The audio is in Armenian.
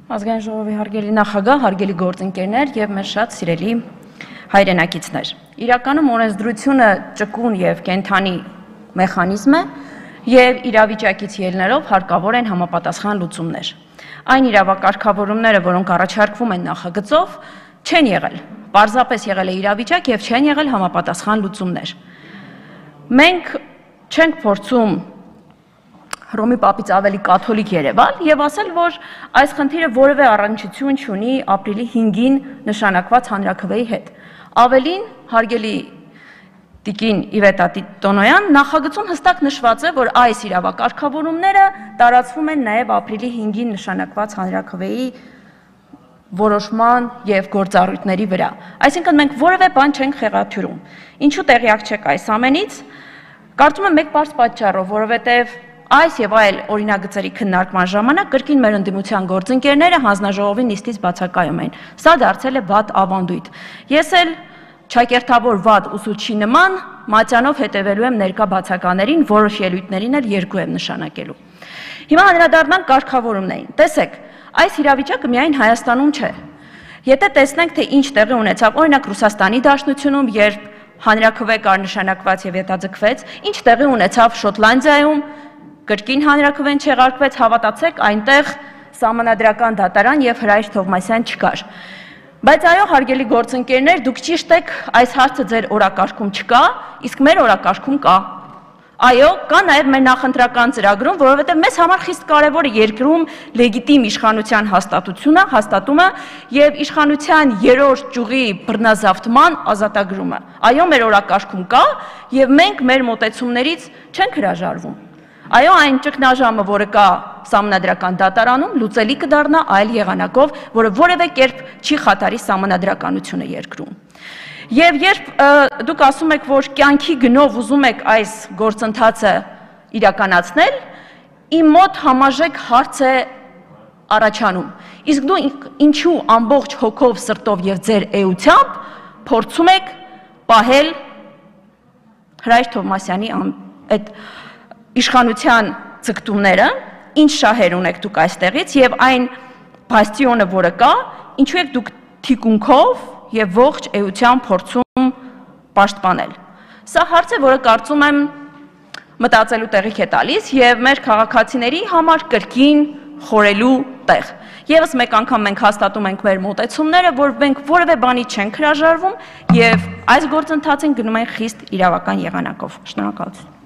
Ազգային ժողովի հարգելի նախագահ, հարգելի գործընկերներ եւ մեր շատ սիրելի հայրենակիցներ։ Իրականում օրենսդրությունը ճկուն եւ կենթանի մեխանիզմ է եւ իրավիճակից ելնելով հարկավոր են համապատասխան լուծումներ։ Այն իրավակարգավորումները, որոնք առաջարկվում են նախագծով, չեն եղել, պարզապես եղել է իրավիճակ եւ չեն եղել համապատասխան լուծումներ։ Մենք չենք փորձում Հռոմի պապից ավելի կաթոլիկ Երևան եւ ասել, որ այս խնդիրը որևէ առնչություն չունի ապրիլի 5-ին նշանակված հանրաքվեի հետ։ Ավելին, հարգելի տիկին Իվետա Տոնոյան, նախագծում հստակ նշված է, որ այս իրավակարգավորումները տարածվում են նաեւ ապրիլի 5-ին նշանակված հանրաքվեի որոշման եւ գործառույթների վրա։ Այսինքն մենք որևէ բան չենք խեղաթյուրում։ Ինչու տեղյակ չեք այս ամենից։ Կարծում եմ մեկ պարզ պատճառով, որովհետեւ այս եւ այլ օրինագծերի քննարկման ժամանակ կրկին մեր ընդդիմության գործընկերները հանձնաժողովի նիստից բացակայում են։ Սա դարձել է վատ ավանդույթ։ Ես էլ ճակերտավոր վատ ուսուցչի նման մատյանով հետևելու եմ ներկա բացականերին, որոշ ելույթներին էլ երկու եմ նշանակելու։ Հիմա անդրադառնանք կարգավորումներին։ Տեսեք, այս իրավիճակը միայն Հայաստանում չէ։ Եթե տեսնենք, թե ինչ տեղի ունեցավ, օրինակ Ռուսաստանի Դաշնությունում, երբ հանրաքվե կար նշանակված եւ հետաձգվեց, ինչ տեղի ունեցավ Շոտլանդիայում, կրկին հանրաքվեն չեղարկվեց, հավատացեք, այնտեղ սահմանադրական դատարան եւ Հրայր Թովմասյան չկար։ Բայց այո, հարգելի գործընկերներ, դուք ճիշտ եք, այս հարցը ձեր օրակարգում չկա, իսկ մեր օրակարգում կա։ Այո, կա նաեւ մեր նախընտրական ծրագրում, որովհետեւ մեզ համար խիստ կարեւոր է երկրում լեգիտիմ իշխանության հաստատումը եւ իշխանության երրորդ ճյուղի բռնազավթման ազատագրումը։ Այո, մեր օրակարգում կա եւ մենք մեր մոտեցումներից չենք հրաժարվում։ Այո, այն ճգնաժամը, որը կա սահմանադրական դատարանում, լուծելի կդառնա այլ եղանակով, որը որևէ կերպ չի խաթարի սահմանադրականությունը երկրում։ Եվ երբ դուք ասում եք, որ կյանքի գնով ուզում եք այս գործընթացը իրականացնել, իմ մոտ համաժեք հարց է առաջանում։ Իսկ դուք ինչու ամբողջ հոգով, սրտով եւ ձեր էությամբ փորձում եք պահել Հրայր Թովմասյանի այդ իշխանության ցկտումները, ինչ շահեր ունեք դուք այստեղից եւ այն բաստիոնը, որը կա, ինչու եք դուք թիկունքով եւ ողջ էությամբ փորձում պաշտպանել։ Սա հարց է, որը կարծում եմ մտածելու տեղիք է տալիս եւ մեր քաղաքացիների համար կրկին խորելու տեղ։ Եվս մեկ անգամ մենք հաստատում ենք մեր մոտեցումները, որ մենք որևէ բանի չենք հրաժարվում եւ այս գործընթացին գնում ենք խիստ իրավական եղանակով։ Շնորհակալություն։